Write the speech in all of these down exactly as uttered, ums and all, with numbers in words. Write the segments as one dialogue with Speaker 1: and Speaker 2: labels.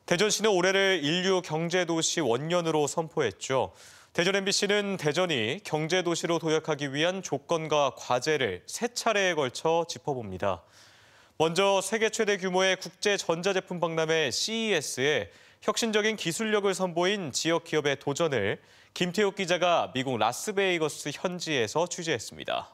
Speaker 1: 대전시는 올해를 인류 경제도시 원년으로 선포했죠. 대전 엠비씨는 대전이 경제도시로 도약하기 위한 조건과 과제를 세 차례에 걸쳐 짚어봅니다. 먼저 세계 최대 규모의 국제 전자제품 박람회 씨이에스에 혁신적인 기술력을 선보인 지역 기업의 도전을 김태욱 기자가 미국 라스베이거스 현지에서 취재했습니다.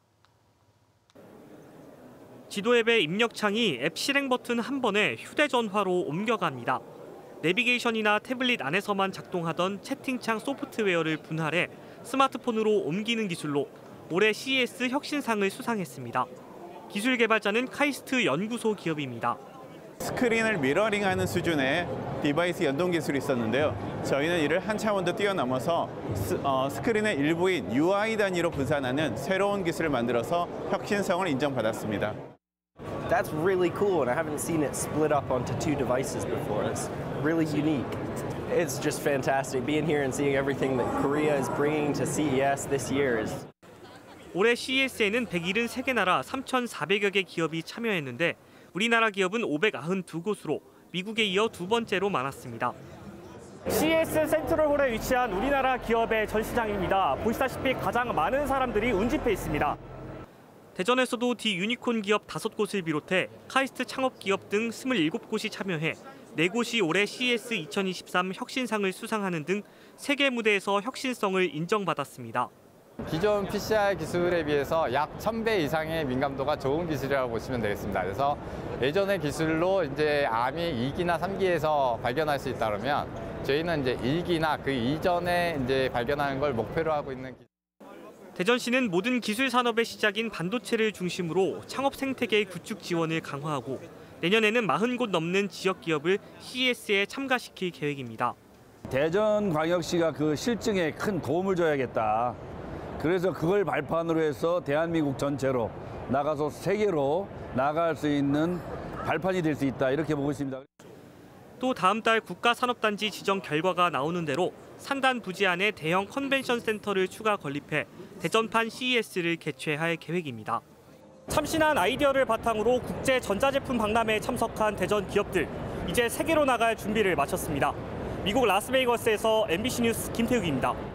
Speaker 2: 지도 앱의 입력창이 앱 실행 버튼 한 번에 휴대전화로 옮겨갑니다. 내비게이션이나 태블릿 안에서만 작동하던 채팅창 소프트웨어를 분할해 스마트폰으로 옮기는 기술로 올해 씨이에스 혁신상을 수상했습니다. 기술 개발자는 카이스트 연구소 기업입니다.
Speaker 3: 스크린을 미러링하는 수준의 디바이스 연동 기술이 있었는데요. 저희는 이를 한 차원 더 뛰어넘어서 스, 어, 스크린의 일부인 유아이 단위로 분산하는 새로운 기술을 만들어서 혁신성을 인정받았습니다.
Speaker 4: That's really cool, and I haven't seen it split up onto two devices before. It's really unique. It's just fantastic being here and seeing everything that Korea is bringing to 씨이에스 this year. Is...
Speaker 2: 올해 씨이에스에는 백칠십삼 개 나라 삼천사백여 개 기업이 참여했는데 우리나라 기업은 오백구십이 곳으로 미국에 이어 두 번째로 많았습니다.
Speaker 5: 씨이에스 센트럴홀에 위치한 우리나라 기업의 전시장입니다. 보시다시피 가장 많은 사람들이 운집해 있습니다.
Speaker 2: 대전에서도 디 유니콘 기업 다섯 곳을 비롯해 카이스트 창업 기업 등 스물일곱 곳이 참여해 네 곳이 올해 씨이에스 이천이십삼 혁신상을 수상하는 등 세계 무대에서 혁신성을 인정받았습니다.
Speaker 6: 기존 피씨알 기술에 비해서 약 천 배 이상의 민감도가 좋은 기술이라고 보시면 되겠습니다. 그래서 예전의 기술로 이제 암이 이 기나 삼 기에서 발견할 수 있다 그러면 저희는 이제 일 기나 그 이전에 이제 발견하는 걸 목표로 하고 있는 기술.
Speaker 2: 대전시는 모든 기술 산업의 시작인 반도체를 중심으로 창업 생태계의 구축 지원을 강화하고 내년에는 사십 곳 넘는 지역 기업을 씨이에스에 참가시킬 계획입니다.
Speaker 7: 대전광역시가 그 실증에 큰 도움을 줘야겠다. 그래서 그걸 발판으로 해서 대한민국 전체로 나가서 세계로 나갈 수 있는 발판이 될 수 있다. 이렇게 보고 있습니다.
Speaker 2: 또 다음 달 국가산업단지 지정 결과가 나오는 대로 산단 부지 안에 대형 컨벤션 센터를 추가 건립해 대전판 씨이에스를 개최할 계획입니다.
Speaker 5: 참신한 아이디어를 바탕으로 국제 전자제품 박람회에 참석한 대전 기업들, 이제 세계로 나갈 준비를 마쳤습니다. 미국 라스베이거스에서 엠비씨 뉴스 김태욱입니다.